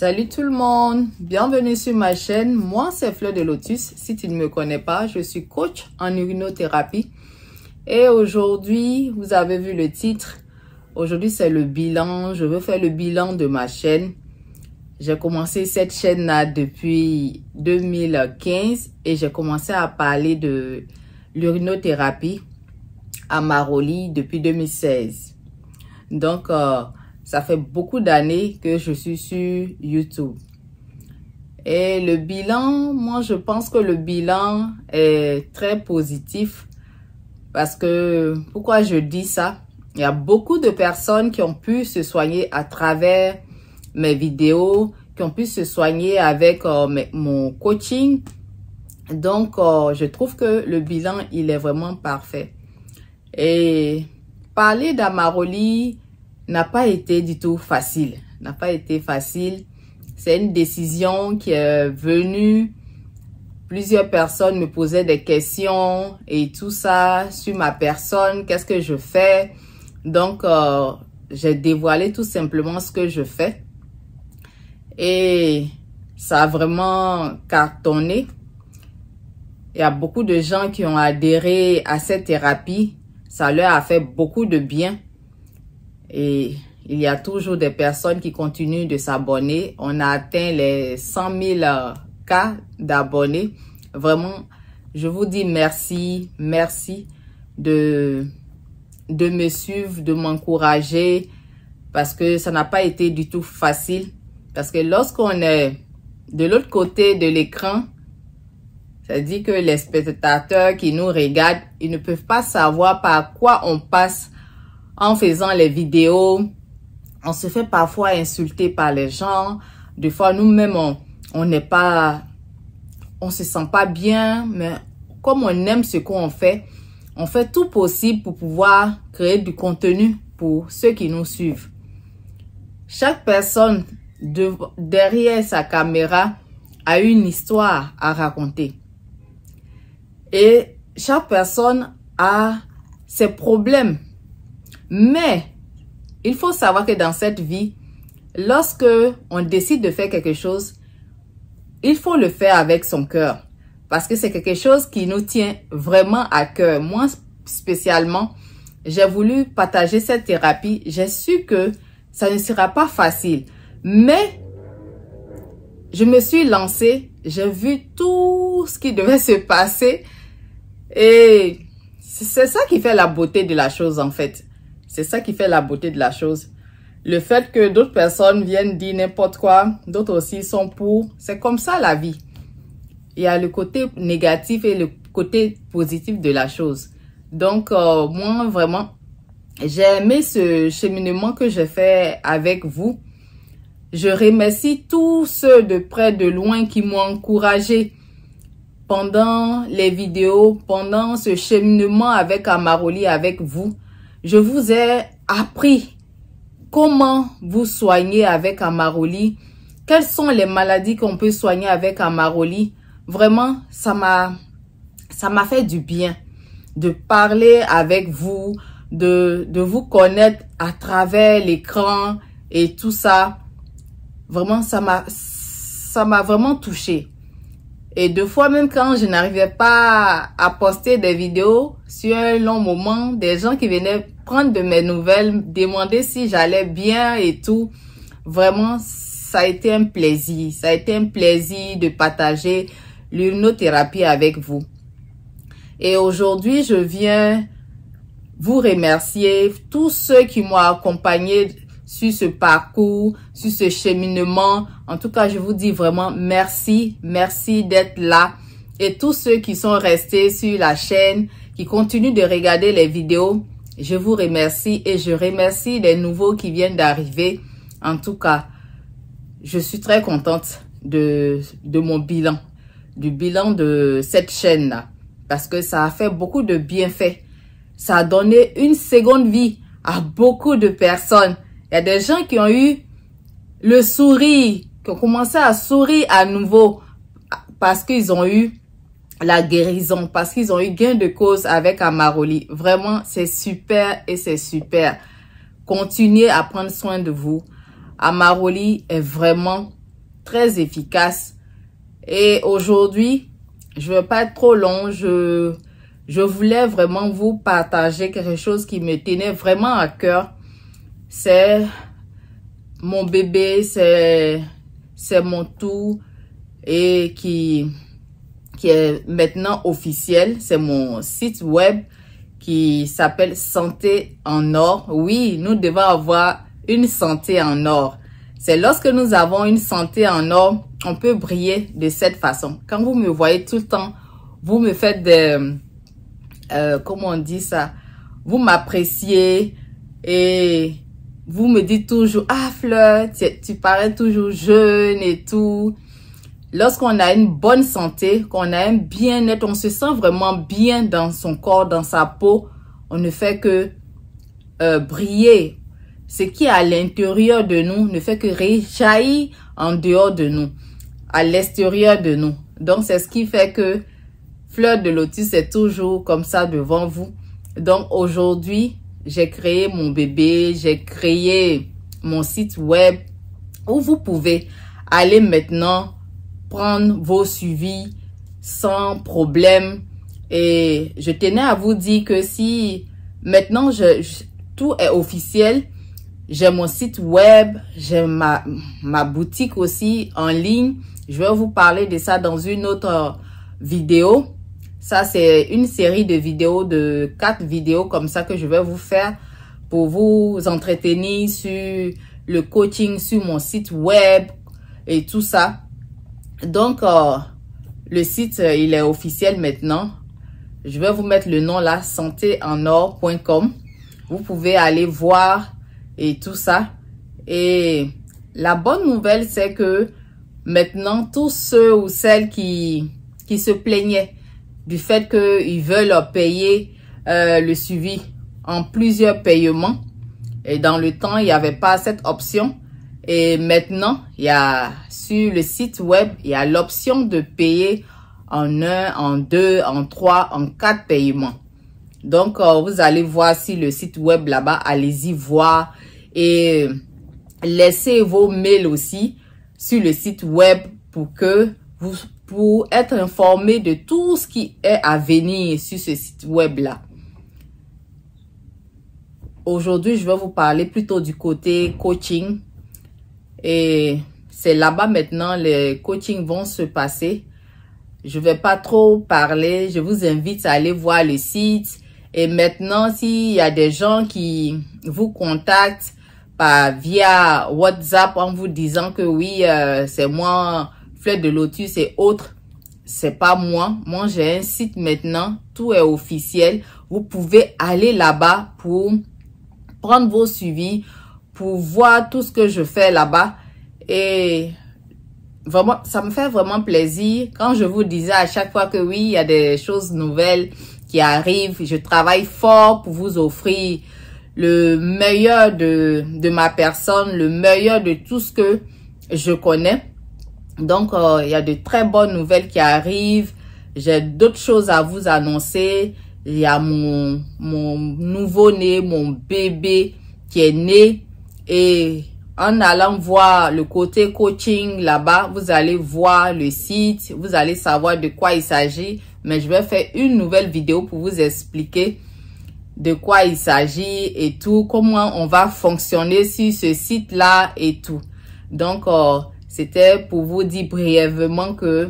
Salut tout le monde, bienvenue sur ma chaîne. Moi c'est Fleur de Lotus. Si tu ne me connais pas, je suis coach en urinothérapie. Et aujourd'hui, vous avez vu le titre. Aujourd'hui c'est le bilan. Je veux faire le bilan de ma chaîne. J'ai commencé cette chaîne-là depuis 2015 et j'ai commencé à parler de l'urinothérapie à Maroli depuis 2016. Donc, ça fait beaucoup d'années que je suis sur YouTube. Et le bilan, moi, je pense que le bilan est très positif. Parce que, pourquoi je dis ça? Il y a beaucoup de personnes qui ont pu se soigner à travers mes vidéos, qui ont pu se soigner avec mon coaching. Donc, je trouve que le bilan, il est vraiment parfait. Et parler d'Amaroli n'a pas été du tout facile. N'a pas été facile. C'est une décision qui est venue. Plusieurs personnes me posaient des questions et tout ça sur ma personne. Qu'est-ce que je fais? Donc, j'ai dévoilé tout simplement ce que je fais. Et ça a vraiment cartonné. Il y a beaucoup de gens qui ont adhéré à cette thérapie. Ça leur a fait beaucoup de bien. Et il y a toujours des personnes qui continuent de s'abonner. On a atteint les 100 000 cas d'abonnés. Vraiment, je vous dis merci. Merci de me suivre, de m'encourager. Parce que ça n'a pas été du tout facile. Parce que lorsqu'on est de l'autre côté de l'écran, ça dit que les spectateurs qui nous regardent, ils ne peuvent pas savoir par quoi on passe en faisant les vidéos. On se fait parfois insulter par les gens. Des fois, nous-mêmes, on n'est pas, on se sent pas bien. Mais comme on aime ce qu'on fait, on fait tout possible pour pouvoir créer du contenu pour ceux qui nous suivent. Chaque personne derrière sa caméra a une histoire à raconter. Et chaque personne a ses problèmes. Mais il faut savoir que dans cette vie, lorsque on décide de faire quelque chose, il faut le faire avec son cœur. Parce que c'est quelque chose qui nous tient vraiment à cœur. Moi, spécialement, j'ai voulu partager cette thérapie. J'ai su que ça ne sera pas facile. Mais je me suis lancée. J'ai vu tout ce qui devait se passer. Et c'est ça qui fait la beauté de la chose, en fait. C'est ça qui fait la beauté de la chose. Le fait que d'autres personnes viennent dire n'importe quoi, d'autres aussi sont pour. C'est comme ça la vie. Il y a le côté négatif et le côté positif de la chose. Donc, moi, vraiment, j'ai aimé ce cheminement que j'ai fait avec vous. Je remercie tous ceux de près, de loin qui m'ont encouragé pendant les vidéos, pendant ce cheminement avec Amaroli, avec vous. Je vous ai appris comment vous soigner avec Amaroli. Quelles sont les maladies qu'on peut soigner avec Amaroli? Vraiment, ça m'a fait du bien de parler avec vous, de vous connaître à travers l'écran et tout ça. Vraiment, ça m'a vraiment touché. Et deux fois, même quand je n'arrivais pas à poster des vidéos sur un long moment, des gens qui venaient prendre de mes nouvelles, demander si j'allais bien et tout. Vraiment, ça a été un plaisir. Ça a été un plaisir de partager l'urinothérapie avec vous. Et aujourd'hui, je viens vous remercier, tous ceux qui m'ont accompagné sur ce parcours, sur ce cheminement. En tout cas, je vous dis vraiment merci. Merci d'être là. Et tous ceux qui sont restés sur la chaîne, qui continuent de regarder les vidéos, je vous remercie et je remercie les nouveaux qui viennent d'arriver. En tout cas, je suis très contente de mon bilan, du bilan de cette chaîne-là. Parce que ça a fait beaucoup de bienfaits. Ça a donné une seconde vie à beaucoup de personnes. Il y a des gens qui ont eu le sourire, qui ont commencé à sourire à nouveau parce qu'ils ont eu la guérison, parce qu'ils ont eu gain de cause avec Amaroli. Vraiment, c'est super et c'est super. Continuez à prendre soin de vous. Amaroli est vraiment très efficace. Et aujourd'hui, je ne veux pas être trop long. Je voulais vraiment vous partager quelque chose qui me tenait vraiment à cœur. C'est mon bébé, c'est mon tout et qui est maintenant officiel. C'est mon site web qui s'appelle Santé en Or. Oui, nous devons avoir une santé en or. C'est lorsque nous avons une santé en or, on peut briller de cette façon. Quand vous me voyez tout le temps, vous me faites des... comment on dit ça? Vous m'appréciez et vous me dites toujours, ah Fleur, tu parais toujours jeune et tout. Lorsqu'on a une bonne santé, qu'on a un bien-être, on se sent vraiment bien dans son corps, dans sa peau, on ne fait que briller. Ce qui est à l'intérieur de nous ne fait que réjaillir en dehors de nous, à l'extérieur de nous. Donc, c'est ce qui fait que Fleur de Lotus est toujours comme ça devant vous. Donc, aujourd'hui, j'ai créé mon bébé, j'ai créé mon site web où vous pouvez aller maintenant prendre vos suivis sans problème. Et je tenais à vous dire que si maintenant tout est officiel, j'ai mon site web, j'ai ma boutique aussi en ligne. Je vais vous parler de ça dans une autre vidéo. Ça, c'est une série de vidéos, de 4 vidéos comme ça que je vais vous faire pour vous entretenir sur le coaching, sur mon site web et tout ça. Donc, le site, il est officiel maintenant. Je vais vous mettre le nom là, santéenor.com. Vous pouvez aller voir et tout ça. Et la bonne nouvelle, c'est que maintenant, tous ceux ou celles qui se plaignaient du fait qu'ils veulent payer le suivi en plusieurs paiements. Et dans le temps, il n'y avait pas cette option. Et maintenant, il y a sur le site web, il y a l'option de payer en 1, en 2, en 3, en 4 paiements. Donc, vous allez voir sur le site web là-bas, allez-y voir et laissez vos mails aussi sur le site web pour être informé de tout ce qui est à venir sur ce site web là. Aujourd'hui, je vais vous parler plutôt du côté coaching et c'est là-bas maintenant les coachings vont se passer. Je vais pas trop parler, je vous invite à aller voir le site. Et maintenant, s'il y a des gens qui vous contactent via WhatsApp en vous disant que oui, c'est moi, Fleur de Lotus et autres, c'est pas moi. Moi, j'ai un site maintenant, tout est officiel. Vous pouvez aller là-bas pour prendre vos suivis, pour voir tout ce que je fais là-bas. Et vraiment, ça me fait vraiment plaisir quand je vous disais à chaque fois que oui, il y a des choses nouvelles qui arrivent. Je travaille fort pour vous offrir le meilleur de ma personne, le meilleur de tout ce que je connais. Donc, il y a de très bonnes nouvelles qui arrivent. J'ai d'autres choses à vous annoncer. Il y a mon nouveau-né, mon bébé qui est né. Et en allant voir le côté coaching là-bas, vous allez voir le site, vous allez savoir de quoi il s'agit. Mais je vais faire une nouvelle vidéo pour vous expliquer de quoi il s'agit et tout, comment on va fonctionner sur ce site-là et tout. Donc, c'était pour vous dire brièvement que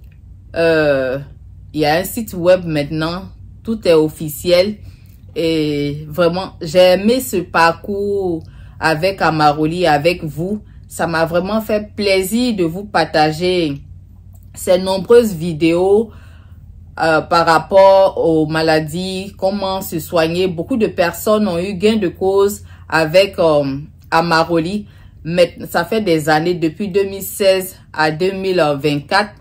il y a un site web maintenant, tout est officiel et vraiment, j'ai aimé ce parcours avec Amaroli, avec vous. Ça m'a vraiment fait plaisir de vous partager ces nombreuses vidéos par rapport aux maladies, comment se soigner. Beaucoup de personnes ont eu gain de cause avec Amaroli. Mais ça fait des années, depuis 2016 à 2024.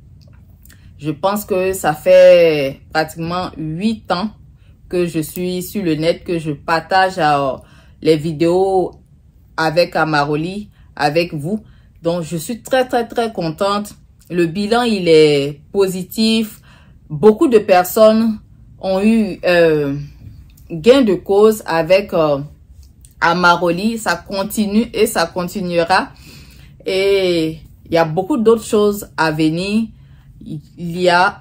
Je pense que ça fait pratiquement 8 ans que je suis sur le net, que je partage les vidéos avec Amaroli, avec vous. Donc, je suis très contente. Le bilan, il est positif. Beaucoup de personnes ont eu gain de cause avec Amaroli. Ça continue et ça continuera. Et il il y a beaucoup d'autres choses à venir. Il y a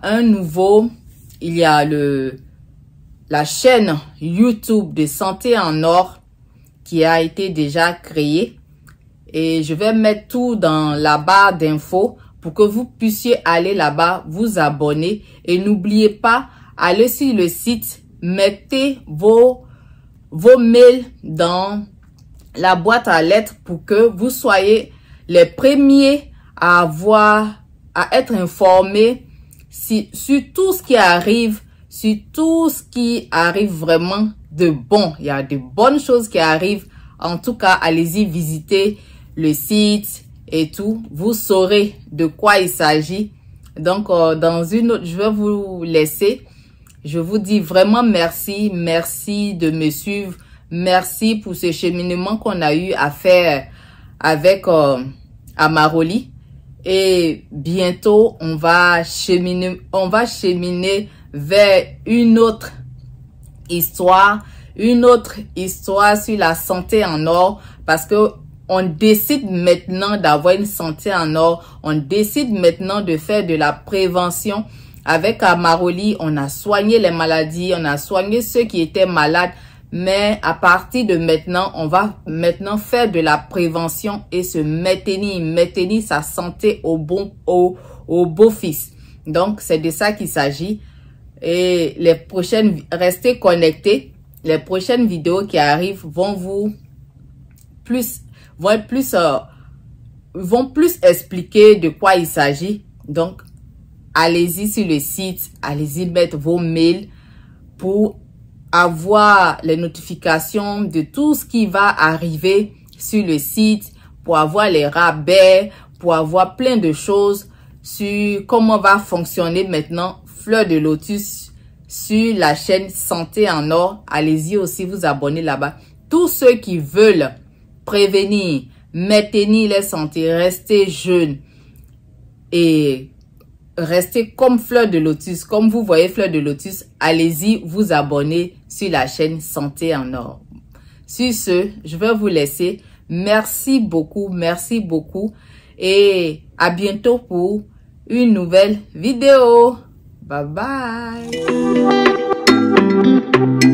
la chaîne YouTube de Santé en Or qui a été déjà créée. Et je vais mettre tout dans la barre d'infos pour que vous puissiez aller là-bas, vous abonner. Et n'oubliez pas, allez sur le site, mettez vos mails dans la boîte à lettres pour que vous soyez les premiers à être informés sur tout ce qui arrive, sur tout ce qui arrive vraiment de bon. Il y a de bonnes choses qui arrivent. En tout cas, allez-y visiter le site et tout. Vous saurez de quoi il s'agit. Donc, dans une autre, je vais vous laisser. Je vous dis vraiment merci. Merci de me suivre. Merci pour ce cheminement qu'on a eu à faire avec Amaroli. Et bientôt, on va cheminer vers une autre histoire sur la santé en or, parce que on décide maintenant d'avoir une santé en or. On décide maintenant de faire de la prévention. Avec Amaroli, on a soigné les maladies, on a soigné ceux qui étaient malades. Mais à partir de maintenant, on va maintenant faire de la prévention et se maintenir sa santé au beau fixe. Donc, c'est de ça qu'il s'agit. Et restez connectés. Les prochaines vidéos qui arrivent vont plus expliquer de quoi il s'agit. Donc, allez-y sur le site, allez-y mettre vos mails pour avoir les notifications de tout ce qui va arriver sur le site, pour avoir les rabais, pour avoir plein de choses sur comment va fonctionner maintenant Fleur de Lotus sur la chaîne Santé en Or. Allez-y aussi vous abonner là-bas. Tous ceux qui veulent prévenir, maintenir les santé, rester jeunes et rester comme Fleur de Lotus, comme vous voyez Fleur de Lotus, allez-y vous abonner sur la chaîne Santé en Or. Sur ce, je vais vous laisser. Merci beaucoup et à bientôt pour une nouvelle vidéo. Bye bye.